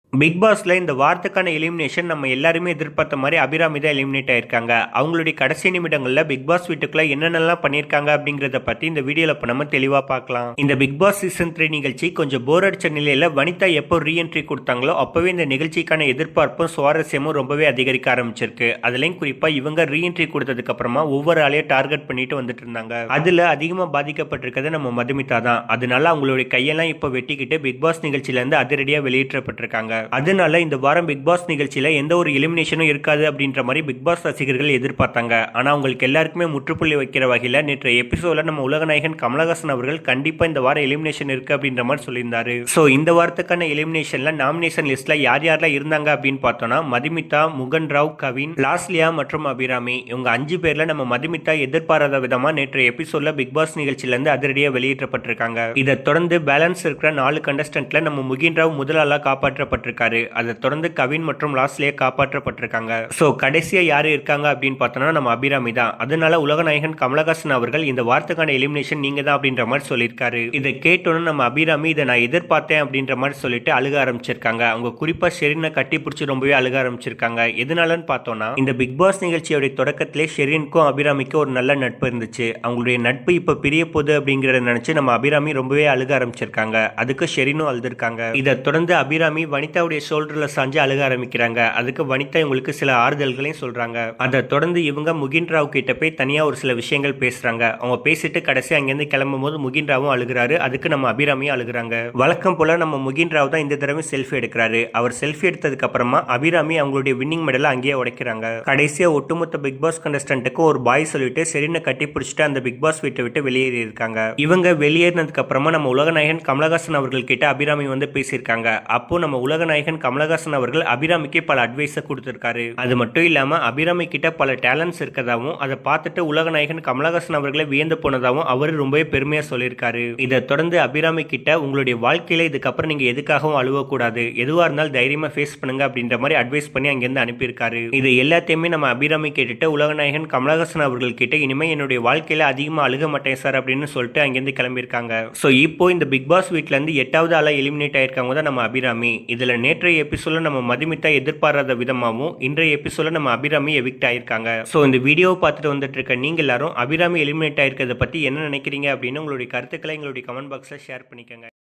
Big பாஸ்ல இந்த வாரத்துக்கான எலிமினேஷன் நம்ம எல்லாருமே எதிர்பார்த்த மாதிரி அபிராமி தான் எலிமினேட் ஆயிருக்காங்க. அவங்களுடைய கடைசி நிமிடங்கள்ல பிக் பாஸ் வீட்டுக்குள்ள என்னென்னலாம் பண்ணிருக்காங்க அப்படிங்கறத பத்தி இந்த வீடியோல இப்ப நம்ம தெளிவா பார்க்கலாம். இந்த பிக் பாஸ் சீசன் 3 நிகழ்ச்சி கொஞ்சம் போர் அடிச்ச நிலையில வனிதா எப்போ ரீஎன்ட்ரி கொடுத்தாங்களோ அப்பவே இந்த நிகழ்ச்சிக்கான எதிர்பார்ப்பும் சுவாரஸ்யமும் ரொம்பவே அதிகரிக்க ஆரம்பிச்சிருக்கு. அதுலயும் குறிப்பா இவங்க ரீஎன்ட்ரி கொடுத்ததுக்கு அப்புறமா ஒவ்வொரு ஆளையும் டார்கெட் பண்ணிட்டு வந்துட்டு இருந்தாங்க. அதுல அதிகமா பாதிக்கப்பட்டிருக்கிறது நம்ம மதுமிதா தான். அதனால அவங்களுடைய கையெல்லாம் இப்ப வெட்டிக்கிட்டு பிக் பாஸ் நிகழ்ச்சியில இருந்து அதிரடியா வெளியேற்றப்பட்டிருக்காங்க. அதனால இந்த வாரம் பிக் பாஸ் நிகழ்ச்சியில எந்த ஒரு எலிமினேஷனும் இருக்காது அப்படின்ற மாதிரி பிக் பாஸ் ரசிகர்கள் எதிர்பார்த்தாங்க. ஆனா அவங்களுக்கு எல்லாருக்குமே முற்றுப்புள்ளி வைக்கிற வகையில நேற்று எபிசோட்ல நம்ம உலகநாயகன் கமலஹாசன் அவர்கள் கண்டிப்பா இந்த வாரம் எலிமினேஷன் இருக்கு அப்படின்ற மாதிரி சொல்லியிருந்தாரு. சோ இந்த வாரத்துக்கான எலிமினேஷன்ல நாமினேஷன் லிஸ்ட்ல யார் யாரெல்லாம் இருந்தாங்க அப்படின்னு பார்த்தோம்னா மதுமிதா, முகன் ராவ், கவின், லாஸ்லியா மற்றும் அபிராமி. இவங்க 5 பேர்ல நம்ம மதுமிதா எதிர்பாராத விதமா நேற்று எபிசோட்ல பிக் பாஸ் நிகழ்ச்சியில இருந்து அதிரடியா வெளியேற்றப்பட்டிருக்காங்க. இதை தொடர்ந்து பேலன்ஸ் இருக்கிற 4 கண்டஸ்டன்ட்ல நம்ம முகின் ராவ் முதலாளா காப்பாற்றப்பட்டிருக்காரு. அதை தொடர்ந்து கவின் மற்றும் லாஸ்லியா காப்பாற்றப்பட்டிருக்காங்க. சோ கடைசியா யாரு இருக்காங்க அப்படின்னு பார்த்தோம்னா நம்ம அபிராமி தான். அதனால உலகநாயகன் கமலஹாசன் அவர்கள் இந்த வாரத்துக்கான எலிமினேஷன் நீங்க தான் அப்படின்ற மாதிரி சொல்லியிருக்காரு. இதை கேட்டோன்னு நம்ம அபிராமி இதை நான் எதிர்பார்த்தேன் அப்படின்ற மாதிரி சொல்லிட்டு அழுக ஆரம்பிச்சிருக்காங்க. அவங்க குறிப்பா ஷெரீனை கட்டி பிடிச்சி ரொம்பவே அழுக ஆரம்பிச்சிருக்காங்க. எதனாலன்னு பார்த்தோம்னா இந்த பிக் பாஸ் நிகழ்ச்சியோட தொடக்கத்திலே ஷெரீனுக்கும் அபிராமிக்கும் ஒரு நல்ல நட்பு இருந்துச்சு. அவங்களுடைய நட்பு இப்ப பிரிய போகுது அப்படிங்கறத நினைச்சு நம்ம அபிராமி ரொம்பவே அழுக ஆரம்பிச்சிருக்காங்க. அதுக்கு ஷெரீனும் அழுதுருக்காங்க. இதை தொடர்ந்து அபிராமி வனிதாவுடைய ஷோல்டர்ல சாஞ்சு அழுக ஆரம்பிக்கிறாங்க. அதுக்கு வனிதா இவங்களுக்கு சில ஆறுதல்களையும் சொல்றாங்க. அதை தொடர்ந்து இவங்க முகின் ராவ் கிட்ட போய் தனியா ஒரு சில விஷயங்கள் பேசுறாங்க. அவங்க பேசிட்டு கடைசி அங்கிருந்து கிளம்பும் போது முகின் ராவும் அழுகிறாரு. அதுக்கு நம்ம அபிராமியும் அழுகிறாங்க. வழக்கம் போல நம்ம முகின் ராவ் தான் இந்த தடவை செல்ஃபி எடுக்கிறாரு. அவர் செல்ஃபி எடுத்ததுக்கு அப்புறமா அபிராமி அவங்களுடைய வின்னிங் மெடலை அங்கேயே உடைக்கிறாங்க. கடைசியா ஒட்டுமொத்த பிக் பாஸ் கண்டஸ்டன்ட்டுக்கு ஒரு பாய் சொல்லிட்டு செரீனை கட்டி பிடிச்சிட்டு அந்த பிக் பாஸ் வீட்டை விட்டு வெளியேறி இருக்காங்க. இவங்க வெளியேறினதுக்கு அப்புறமா நம்ம உலகநாயகன் கமலஹாசன் அவர்கள் கிட்ட அபிராமி வந்து பேசியிருக்காங்க. அப்போ நம்ம உலகநாயகன் கமலஹாசன் அவர்கள் அபிராமிக்கு பல அட்வைஸை கொடுத்திருக்காரு. அது மட்டும் இல்லாம அபிராமி கிட்ட பல டேலண்ட்ஸ் இருக்கதாவும் அதை பார்த்துட்டு உலகநாயகன் கமலஹாசன் அவர்களை வியந்து போனதாவும் அவர் ரொம்பவே பெருமையா சொல்லியிருக்காரு. இதை தொடர்ந்து அபிராமி கிட்ட உங்களுடைய வாழ்க்கையில இதுக்கப்புறம் நீங்க எதுக்காகவும் அழுவக்கூடாது, எதுவா இருந்தாலும் தைரியமா ஃபேஸ் பண்ணுங்க அப்படின்ற மாதிரி அட்வைஸ் பண்ணி அங்கிருந்து அனுப்பியிருக்காரு. இது எல்லாத்தையுமே நம்ம அபிராமி கேட்டுட்டு உலகநாயகன் கமலஹாசன் அவர்கள் கிட்ட இனிமே என்னுடைய வாழ்க்கையில அதிகமா அழுக மாட்டேன் சார் அப்படின்னு சொல்லிட்டு அங்கிருந்து கிளம்பியிருக்காங்க. சோ இப்போ இந்த பிக் பாஸ் வீட்ல இருந்து 8வது ஆளா எலிமினேட் ஆயிருக்காங்க தான் நம்ம அபிராமி. இதுல நேற்றைய எபிசோட்ல நம்ம மதுமிதா எதிர்பாராத விதமாகவும் இன்றைய எபிசோட்ல நம்ம அபிராமி எவிக்ட் ஆயிருக்காங்க. சோ இந்த வீடியோவை பார்த்துட்டு வந்துட்டு இருக்க நீங்க எல்லாரும் அபிராமி எலிமினேட் ஆயிருக்கிறத பத்தி என்ன நினைக்கிறீங்க அப்படின்னு உங்களுடைய கருத்துக்களை எங்களுடைய கமெண்ட் பாக்ஸ்ல ஷேர் பண்ணிக்கங்க.